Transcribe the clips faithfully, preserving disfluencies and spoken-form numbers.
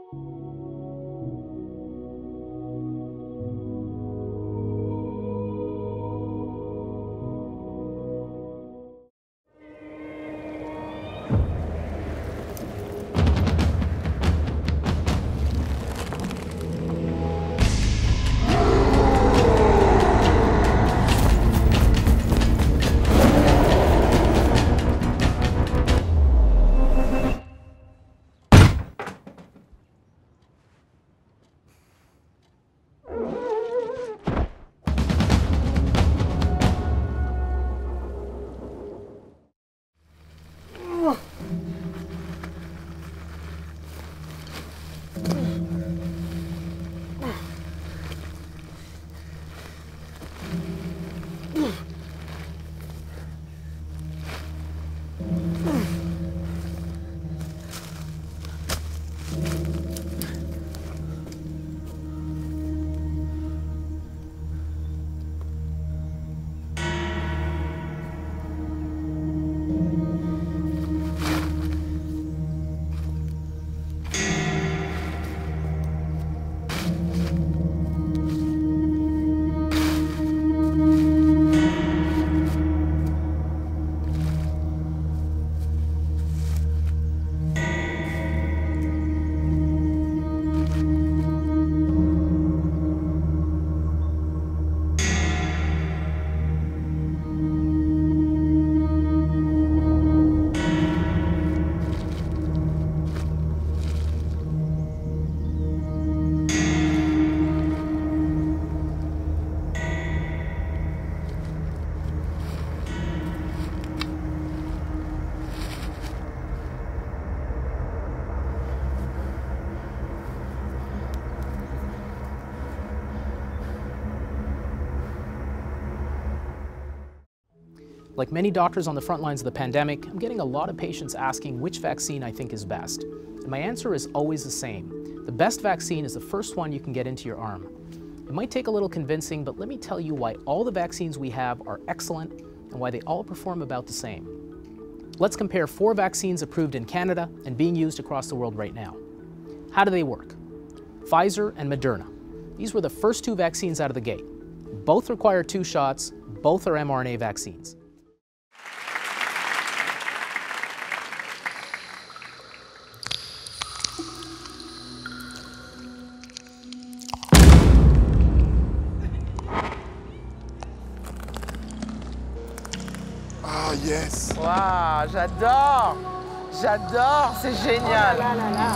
Like many doctors on the front lines of the pandemic, I'm getting a lot of patients asking which vaccine I think is best. And my answer is always the same. The best vaccine is the first one you can get into your arm. It might take a little convincing, but let me tell you why all the vaccines we have are excellent and why they all perform about the same. Let's compare four vaccines approved in Canada and being used across the world right now. How do they work? Pfizer and Moderna. These were the first two vaccines out of the gate. Both require two shots, both are mRNA vaccines. Ah, yes! Waouh, j'adore! J'adore, c'est génial! Oh là là là là.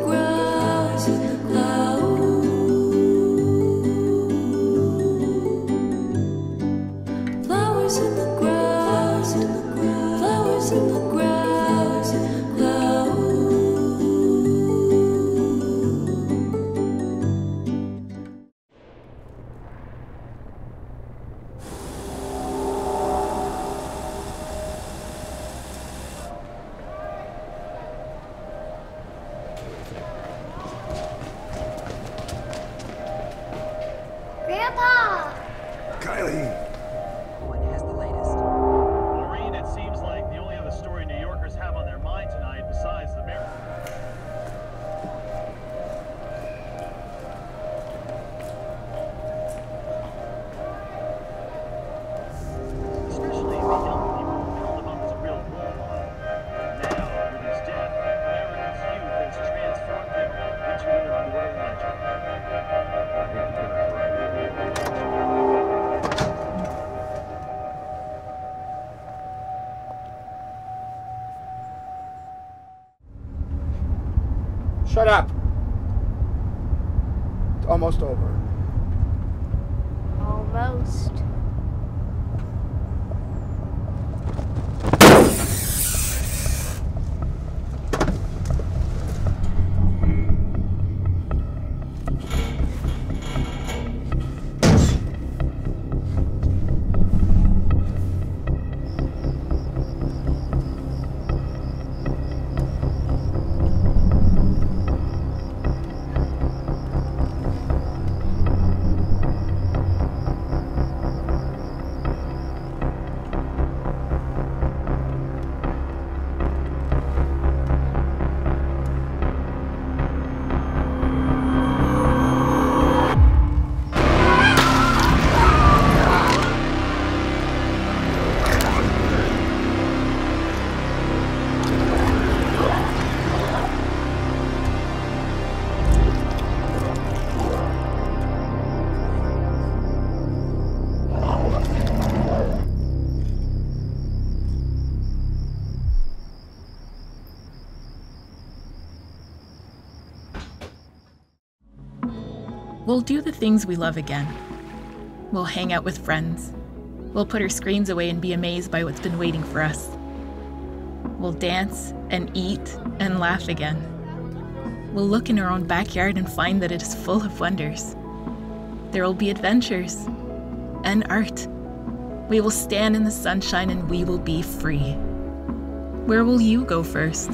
grass, flowers in the grass, flowers in the grass, Grandpa! Kylie! One has the latest. Maureen, it seems like the only other story New Yorkers have on their mind tonight besides the miracle. Especially the young people who held him up as a real role model. Now, with his death, America's youth has transformed him into an immortal legend. Shut up! It's almost over. Almost. We'll do the things we love again. We'll hang out with friends. We'll put our screens away and be amazed by what's been waiting for us. We'll dance and eat and laugh again. We'll look in our own backyard and find that it is full of wonders. There will be adventures and art. We will stand in the sunshine and we will be free. Where will you go first?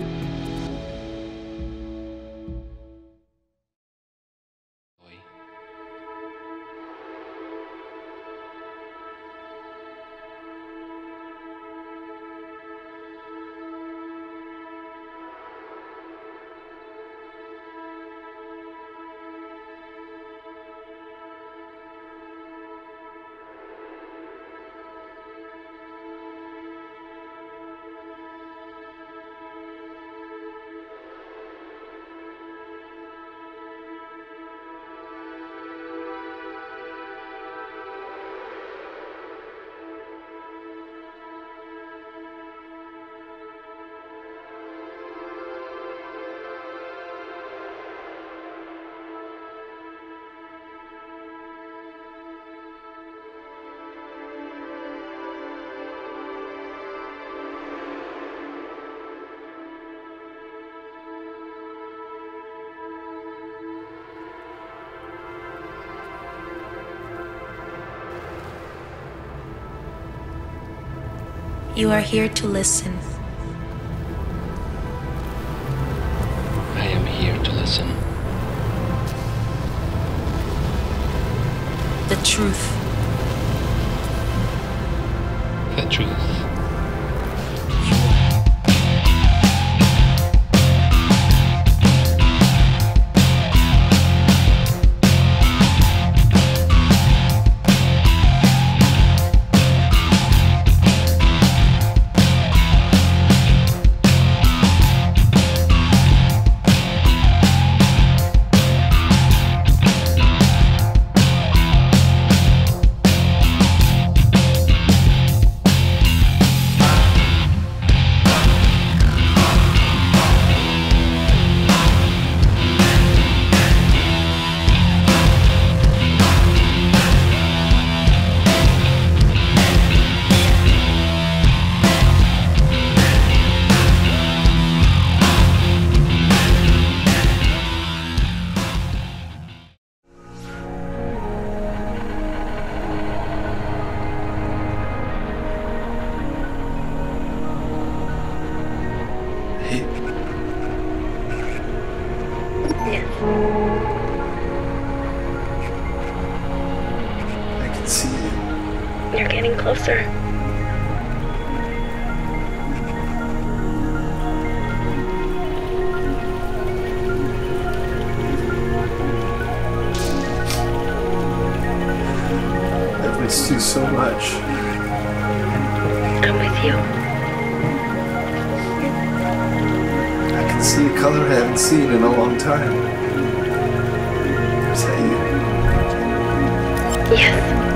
You are here to listen. I am here to listen. The truth. The truth. Yes. I can see you. You're getting closer. I've missed you so much. I'm with you. I can see a color I haven't seen in a long time. Is that you? Yes.